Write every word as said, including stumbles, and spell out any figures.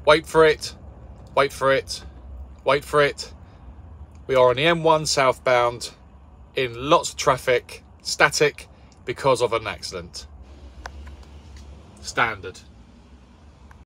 Wait for it, wait for it, wait for it. We are on the M one southbound in lots of traffic, static, because of an accident. Standard.